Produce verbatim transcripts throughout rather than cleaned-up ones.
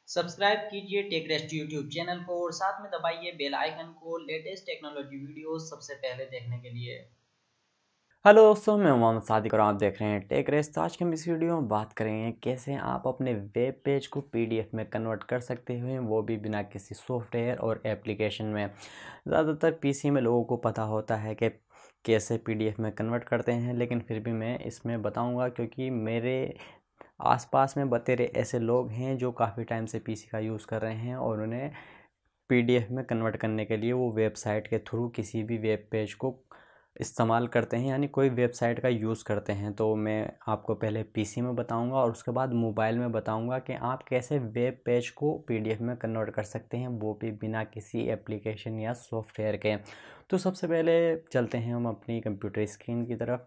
Subscribe कीजिए टेकरेस्ट YouTube channel को और साथ में दबाइए बेल आइकन को लेटेस्ट टेक्नोलॉजी वीडियोस सबसे पहले देखने के लिए। हेलो दोस्तों, मैं मोहम्मद सादिक और आप देख रहे हैं टेक रेस। तो आज के हम इस वीडियो में बात करेंगे कैसे आप अपने वेब पेज को पीडीएफ में कन्वर्ट कर सकते हैं, वो भी बिना किसी सॉफ्टवेयर और एप्लीकेशन में। ज़्यादातर पीसी में लोगों को पता होता है कि कैसे पीडीएफ में कन्वर्ट करते हैं, लेकिन फिर भी मैं इसमें बताऊंगा क्योंकि मेरे आसपास में बतेरे ऐसे लोग हैं जो काफ़ी टाइम से पीसी का यूज़ कर रहे हैं और उन्हें पीडीएफ में कन्वर्ट करने के लिए वो वेबसाइट के थ्रू किसी भी वेब पेज को इस्तेमाल करते हैं, यानी कोई वेबसाइट का यूज़ करते हैं। तो मैं आपको पहले पीसी में बताऊंगा और उसके बाद मोबाइल में बताऊंगा कि आप कैसे वेब पेज को पीडीएफ में कन्वर्ट कर सकते हैं, वो भी बिना किसी एप्लीकेशन या सॉफ्टवेयर के। तो सबसे पहले चलते हैं हम अपनी कंप्यूटर स्क्रीन की तरफ।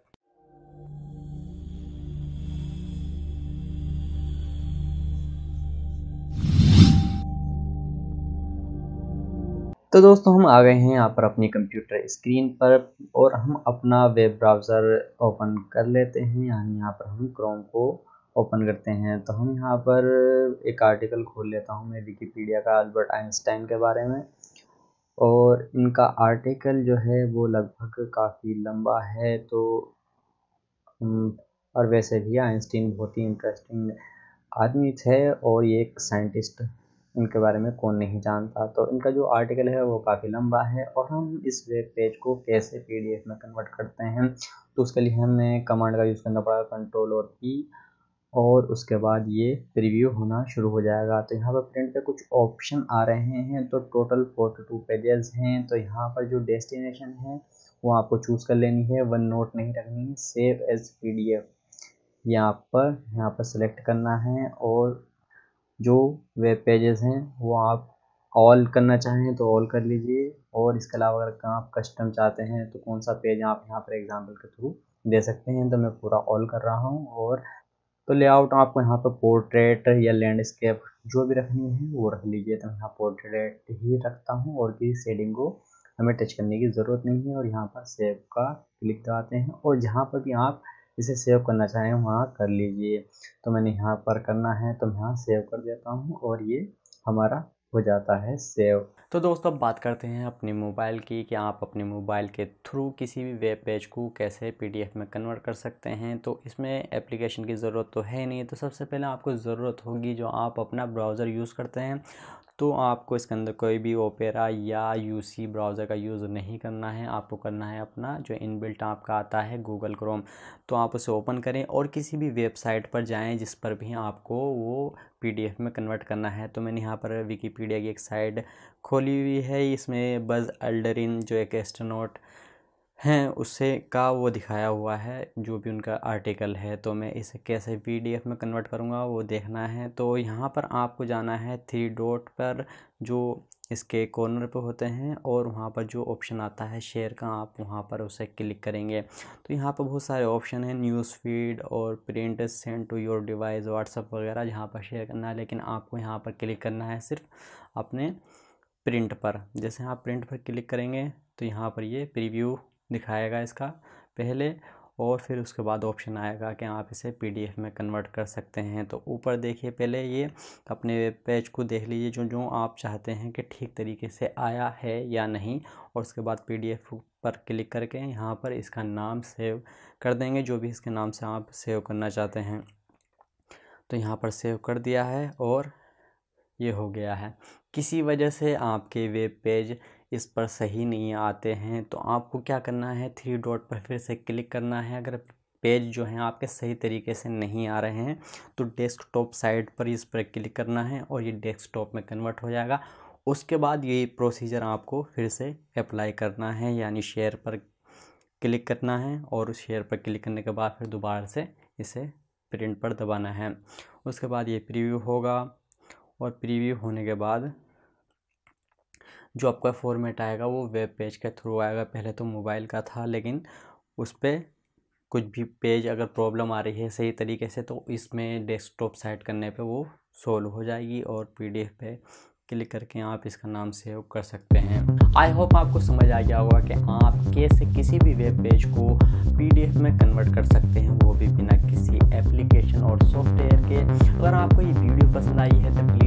तो दोस्तों, हम आ गए हैं यहाँ पर अपनी कंप्यूटर स्क्रीन पर और हम अपना वेब ब्राउज़र ओपन कर लेते हैं। यानी यहाँ पर हम क्रोम को ओपन करते हैं। तो हम यहाँ पर एक आर्टिकल खोल लेता हूँ मैं विकिपीडिया का अल्बर्ट आइंस्टाइन के बारे में, और इनका आर्टिकल जो है वो लगभग काफ़ी लंबा है। तो और वैसे भी आइंस्टीन बहुत ही इंटरेस्टिंग आदमी थे और ये एक साइंटिस्ट, इनके बारे में कौन नहीं जानता। तो इनका जो आर्टिकल है वो काफ़ी लंबा है। और हम इस वेब पेज को कैसे पीडीएफ में कन्वर्ट करते हैं, तो उसके लिए हमें कमांड का यूज़ करना पड़ेगा, कंट्रोल और पी, और उसके बाद ये प्रीव्यू होना शुरू हो जाएगा। तो यहाँ पर प्रिंट पे कुछ ऑप्शन आ रहे हैं। तो टोटल फोर्टी टू पेजेस हैं। तो यहाँ पर जो डेस्टिनेशन है वो आपको चूज़ कर लेनी है, वन नोट नहीं रखनी है। सेव एज पीडीएफ यहाँ पर यहाँ पर सेलेक्ट करना है, और जो वेब पेजेस हैं वो आप ऑल करना चाहें तो ऑल कर लीजिए। और इसके अलावा अगर आप कस्टम चाहते हैं तो कौन सा पेज आप यहाँ पर एग्जांपल के थ्रू दे सकते हैं। तो मैं पूरा ऑल कर रहा हूँ। और तो लेआउट आपको यहाँ पर पोर्ट्रेट या लैंडस्केप जो भी रखनी है वो रख लीजिए। तो मैं यहाँ पोर्ट्रेट ही रखता हूँ और किसी शेडिंग को हमें टच करने की ज़रूरत नहीं है। और यहाँ पर सेव का क्लिक दबाते हैं, और जहाँ पर भी आप इसे सेव करना चाहें वहाँ कर लीजिए। तो मैंने यहाँ पर करना है तो मैं यहाँ सेव कर देता हूँ और ये हमारा हो जाता है सेव। तो दोस्तों, अब बात करते हैं अपनी मोबाइल की कि आप अपने मोबाइल के थ्रू किसी भी वेब पेज को कैसे पीडीएफ में कन्वर्ट कर सकते हैं। तो इसमें एप्लीकेशन की ज़रूरत तो है नहीं। तो सबसे पहले आपको ज़रूरत होगी, जो आप अपना ब्राउज़र यूज़ करते हैं, तो आपको इसके अंदर कोई भी ओपेरा या यूसी ब्राउज़र का यूज़ नहीं करना है। आपको करना है अपना जो इनबिल्ट आपका आता है गूगल क्रोम। तो आप उसे ओपन करें और किसी भी वेबसाइट पर जाएं जिस पर भी आपको वो पीडीएफ में कन्वर्ट करना है। तो मैंने यहाँ पर विकिपीडिया की एक साइट खोली हुई है। इसमें बज़ अल्ड्रिन जो एक एस्ट्रोनॉट हैं उससे का वो दिखाया हुआ है, जो भी उनका आर्टिकल है। तो मैं इसे कैसे पीडीएफ में कन्वर्ट करूँगा वो देखना है। तो यहाँ पर आपको जाना है थ्री डॉट पर, जो इसके कॉर्नर पे होते हैं, और वहाँ पर जो ऑप्शन आता है शेयर का, आप वहाँ पर उसे क्लिक करेंगे। तो यहाँ पर बहुत सारे ऑप्शन हैं, न्यूज़ फीड और print, send to your device, WhatsApp वगैरह, जहाँ पर शेयर करना है। लेकिन आपको यहाँ पर क्लिक करना है सिर्फ अपने प्रिंट पर। जैसे आप प्रिंट पर क्लिक करेंगे तो यहाँ पर ये प्रीव्यू दिखाएगा इसका पहले, और फिर उसके बाद ऑप्शन आएगा कि आप इसे पीडीएफ में कन्वर्ट कर सकते हैं। तो ऊपर देखिए, पहले ये अपने वेब पेज को देख लीजिए जो जो आप चाहते हैं कि ठीक तरीके से आया है या नहीं, और उसके बाद पीडीएफ पर क्लिक करके यहाँ पर इसका नाम सेव कर देंगे, जो भी इसके नाम से आप सेव करना चाहते हैं। तो यहाँ पर सेव कर दिया है और ये हो गया है। किसी वजह से आपके वेब पेज इस पर सही नहीं आते हैं तो आपको क्या करना है, थ्री डॉट पर फिर से क्लिक करना है। अगर पेज जो हैं आपके सही तरीके से नहीं आ रहे हैं तो डेस्कटॉप साइड पर इस पर क्लिक करना है और ये डेस्कटॉप में कन्वर्ट हो जाएगा। उसके बाद ये प्रोसीजर आपको फिर से अप्लाई करना है, यानी शेयर पर क्लिक करना है, और उस शेयर पर क्लिक करने के बाद फिर दोबारा से इसे प्रिंट पर दबाना है। उसके बाद ये प्रीव्यू होगा, और प्रीव्यू होने के बाद जो आपका फॉर्मेट आएगा वो वेब पेज के थ्रू आएगा। पहले तो मोबाइल का था, लेकिन उस पर कुछ भी पेज अगर प्रॉब्लम आ रही है सही तरीके से तो इसमें डेस्कटॉप साइट करने पे वो सोल्व हो जाएगी, और पीडीएफ पे क्लिक करके आप इसका नाम सेव कर सकते हैं। आई होप आपको समझ आ गया होगा कि आप कैसे किसी भी वेब पेज को पीडीएफ में कन्वर्ट कर सकते हैं, वो भी बिना किसी एप्लीकेशन और सॉफ्टवेयर के। अगर आपको ये वीडियो पसंद आई है तो